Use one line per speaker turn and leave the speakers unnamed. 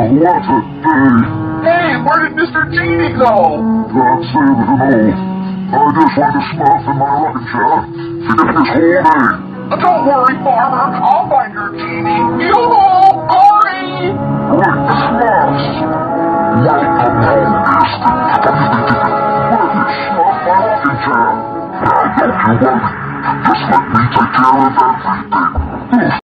what's it be?
Hey, where did Mr. Genie go?
Can't say that I know. I just went to Smurf in my rocking chair. Forget this whole day.
Don't worry, Farmer. I'll find your genie. Yoo-hoo! Hurry!
Wait, Smurfs! Welcome home, Gaston. Where is Smurf my rocking chair? Now, don't you worry. Just let me take care of everything.